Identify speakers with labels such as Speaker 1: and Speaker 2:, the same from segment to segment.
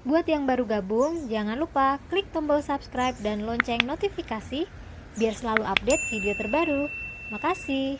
Speaker 1: Buat yang baru gabung, jangan lupa klik tombol subscribe dan lonceng notifikasi biar selalu update video terbaru. Makasih.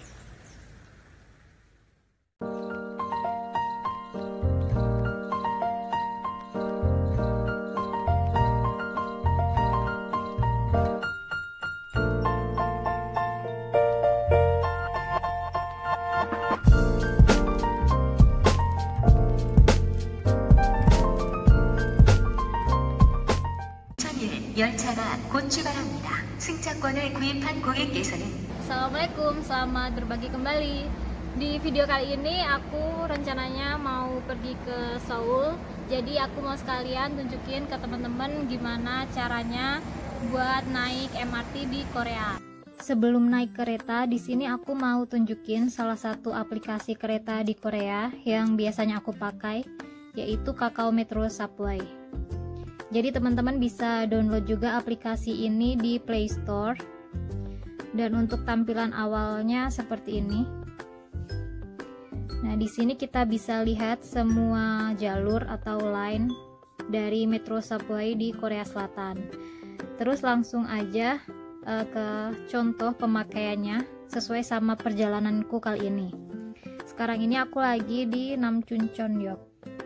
Speaker 2: 열차가 곧 출발합니다. 승차권을 구입한 고객께서는
Speaker 3: Assalamualaikum, selamat berbagi kembali. Di video kali ini aku rencananya mau pergi ke Seoul. Jadi aku mau sekalian tunjukin ke teman-teman gimana caranya buat naik MRT di Korea. Sebelum naik kereta, di sini aku mau tunjukin salah satu aplikasi kereta di Korea yang biasanya aku pakai, yaitu Kakao Metro Subway. Jadi teman-teman bisa download juga aplikasi ini di Play Store. Dan untuk tampilan awalnya seperti ini. Nah, di sini kita bisa lihat semua jalur atau line dari Metro Subway di Korea Selatan. Terus langsung aja ke contoh pemakaiannya sesuai sama perjalananku kali ini. Sekarang ini aku lagi di Namchuncheon역.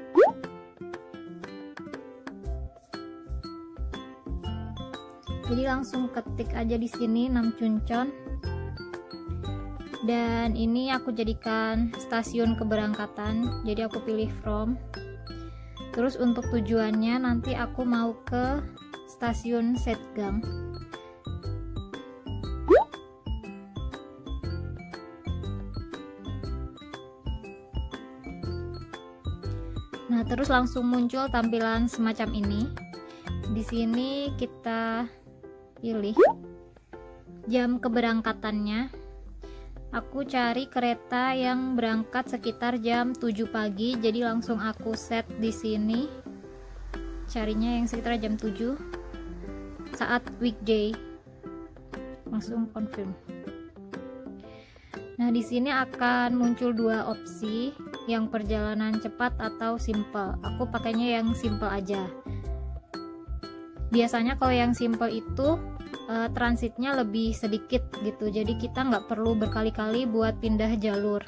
Speaker 3: Jadi langsung ketik aja di sini Namchuncheon. Dan ini aku jadikan stasiun keberangkatan. Jadi aku pilih from. Terus untuk tujuannya nanti aku mau ke stasiun Setgang. Nah, terus langsung muncul tampilan semacam ini. Di sini kita pilih jam keberangkatannya. Aku cari kereta yang berangkat sekitar jam 7 pagi. Jadi langsung aku set di sini. Carinya yang sekitar jam 7 saat weekday. Langsung confirm. Nah, di sini akan muncul dua opsi, yang perjalanan cepat atau simple. Aku pakainya yang simple aja. Biasanya kalau yang simple itu transitnya lebih sedikit gitu, jadi kita nggak perlu berkali-kali buat pindah jalur.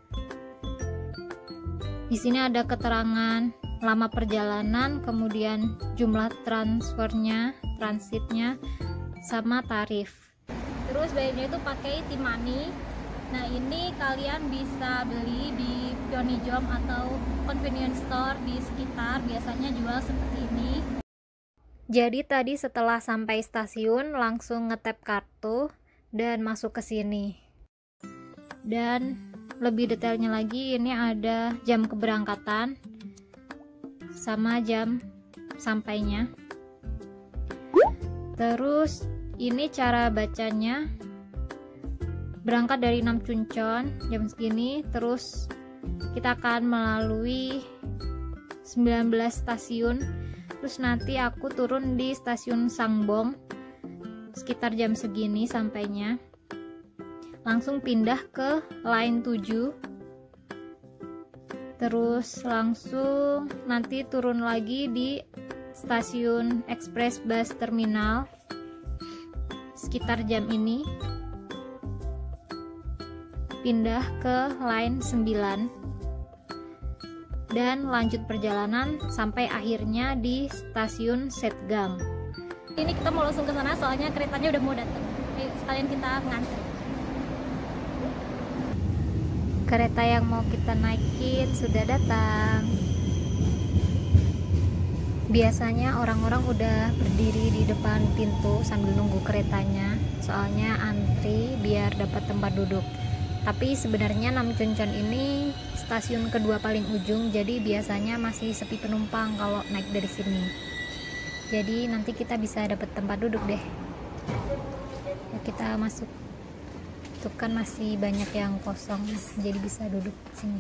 Speaker 3: Di sini ada keterangan lama perjalanan, kemudian jumlah transfernya, transitnya, sama tarif. Terus bayarnya itu pakai T-money. Nah, ini kalian bisa beli di Pyeonijom atau convenience store di sekitar, biasanya jual seperti ini.
Speaker 1: Jadi tadi setelah sampai stasiun langsung ngetap kartu dan masuk ke sini. Dan lebih detailnya lagi, ini ada jam keberangkatan sama jam sampainya. Terus ini cara bacanya. Berangkat dari Namchuncheon jam segini, terus kita akan melalui 19 stasiun. Terus nanti aku turun di stasiun Sangbong sekitar jam segini sampainya. Langsung pindah ke line 7. Terus langsung nanti turun lagi di stasiun Express Bus Terminal sekitar jam ini. Pindah ke line 9. Dan lanjut perjalanan sampai akhirnya di stasiun Setgang.
Speaker 3: Ini kita mau langsung ke sana soalnya keretanya udah mau datang. Ayo sekalian kita ngantri.
Speaker 1: Kereta yang mau kita naikin sudah datang. Biasanya orang-orang udah berdiri di depan pintu sambil nunggu keretanya, soalnya antri biar dapat tempat duduk. Tapi sebenarnya Namchuncheon ini stasiun kedua paling ujung, jadi biasanya masih sepi penumpang kalau naik dari sini. Jadi nanti kita bisa dapat tempat duduk deh. Ya, kita masuk. Itu kan masih banyak yang kosong, jadi bisa duduk di sini.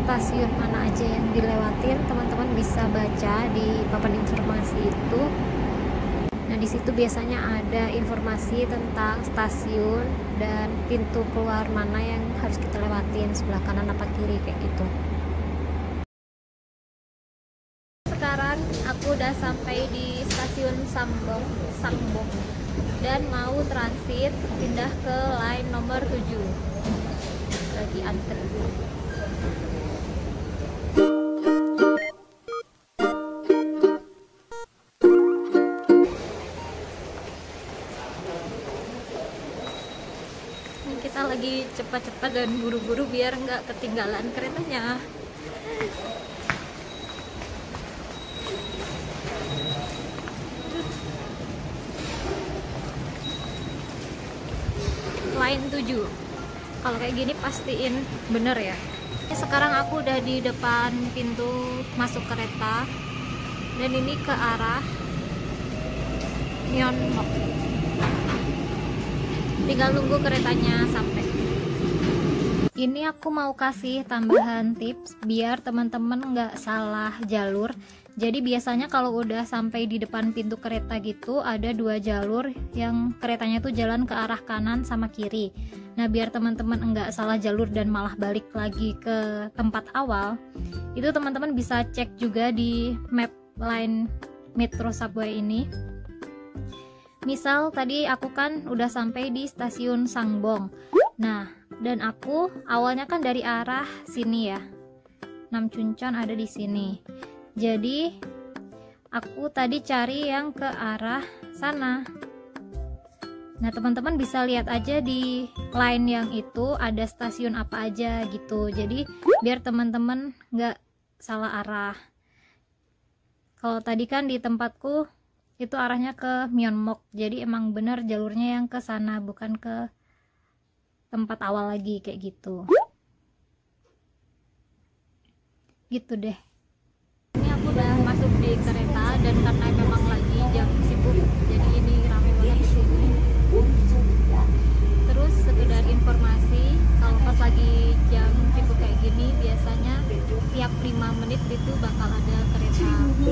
Speaker 1: stasiun mana aja yang dilewatin, teman-teman bisa baca di papan informasi itu. Nah, di situ biasanya ada informasi tentang stasiun dan pintu keluar mana yang harus kita lewatin, sebelah kanan apa kiri kayak gitu.
Speaker 3: Sekarang aku udah sampai di stasiun Sangbong dan mau transit pindah ke line nomor 7. Lagi antri. Ini kita lagi cepat-cepat dan buru-buru biar nggak ketinggalan keretanya. Line 7. Kalau kayak gini pastiin bener ya. Sekarang aku udah di depan pintu masuk kereta dan ini ke arah Myeonbok. Tinggal nunggu keretanya sampai. Ini aku mau kasih tambahan tips biar teman-teman nggak salah jalur. Jadi biasanya kalau udah sampai di depan pintu kereta gitu ada 2 jalur yang keretanya tuh jalan ke arah kanan sama kiri. Nah, biar teman-teman enggak salah jalur dan malah balik lagi ke tempat awal, itu teman-teman bisa cek juga di map line Metro Subway ini. Misal tadi aku kan udah sampai di stasiun Sangbong. Nah, dan aku awalnya kan dari arah sini ya. Namchuncheon ada di sini. Jadi aku tadi cari yang ke arah sana. Nah, teman-teman bisa lihat aja di line yang itu ada stasiun apa aja gitu. Jadi biar teman-teman nggak salah arah. Kalau tadi kan di tempatku itu arahnya ke Myeonbok. Jadi emang bener jalurnya yang ke sana, bukan ke tempat awal lagi kayak gitu. Gitu deh. Ini aku udah masuk di kereta dan karena memang lagi jam sibuk, jadi ini rame banget di sini. Terus sekedar informasi, kalau pas lagi jam sibuk kayak gini biasanya tiap 5 menit itu bakal ada kereta.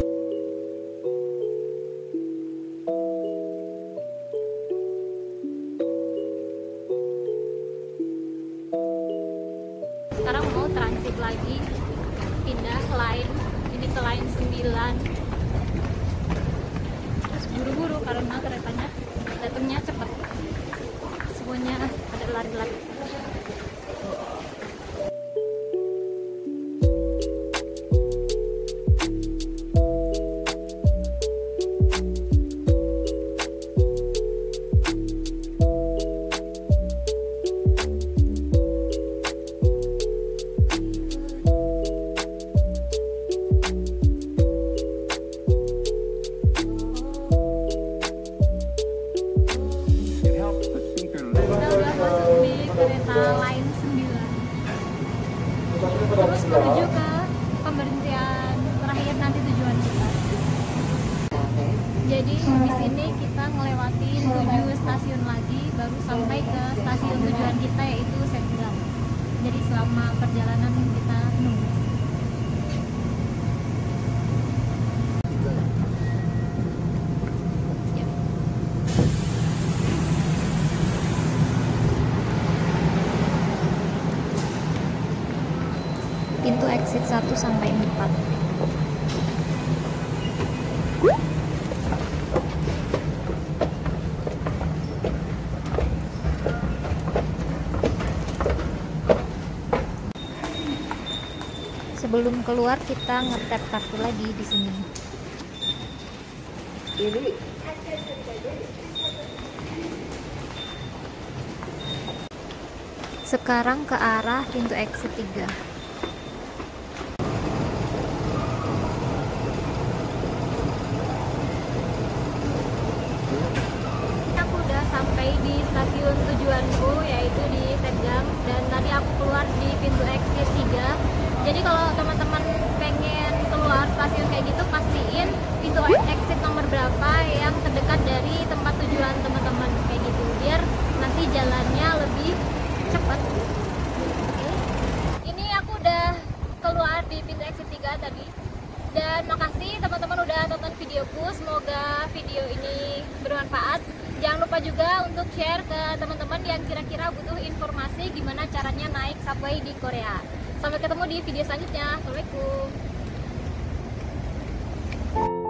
Speaker 3: Sekarang mau transit lagi, pindah line, ini ke line 9. Terus buru-buru karena keretanya datangnya cepet, semuanya ada lari-lari. Line 9 terus menuju ke pemberhentian terakhir nanti tujuan kita. Jadi di sini kita ngelewatin 7 stasiun lagi baru sampai ke stasiun tujuan kita, yaitu Setgam. Jadi selama perjalanan kita nunggu.
Speaker 1: Pintu exit 1 sampai 4. Sebelum keluar kita nge-tap kartu lagi di sini. Sekarang ke arah pintu exit 3.
Speaker 3: Sampai di stasiun tujuanku, yaitu di Setgam, dan tadi aku keluar di pintu exit 3. Jadi kalau teman-teman pengen keluar stasiun kayak gitu, pastiin pintu exit nomor berapa yang terdekat dari tempat tujuan teman-teman kayak gitu, biar nanti jalannya lebih cepat. Oke. Ini aku udah keluar di pintu exit 3 tadi. Dan makasih teman-teman udah nonton videoku, semoga video ini bermanfaat. Jangan lupa juga untuk share ke teman-teman yang kira-kira butuh informasi gimana caranya naik subway di Korea. Sampai ketemu di video selanjutnya. Assalamualaikum.